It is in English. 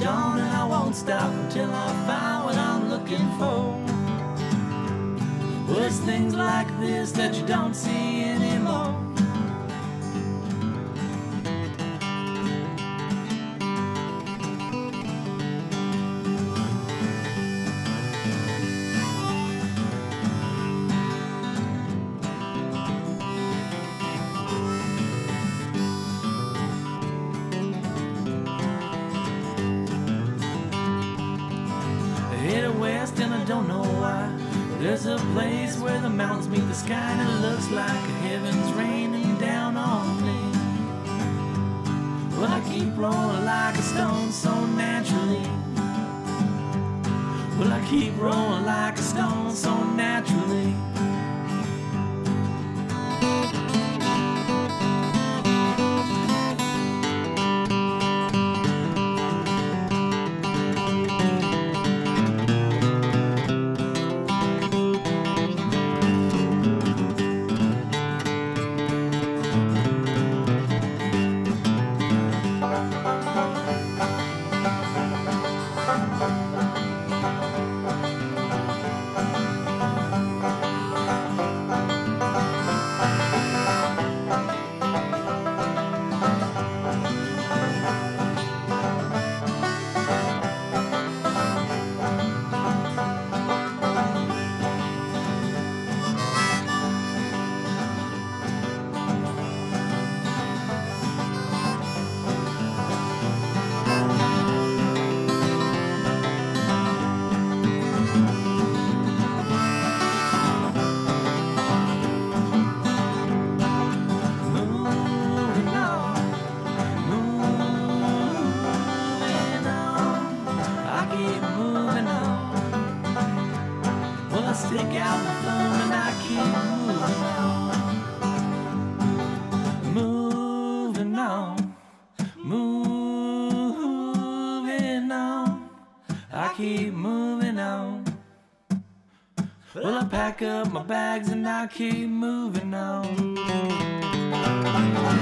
dawn, and I won't stop until I find what I'm looking for. Well, it's things like this that you don't see anymore. Headed west and I don't know why. There's a place where the mountains meet the sky, and it looks like heaven's raining down on me. Well, I keep rolling like a stone so naturally. Well, I keep rolling like a stone so naturally. Stick out my thumb and I keep moving on, moving on, I keep moving on. Well, I pack up my bags and I keep moving on.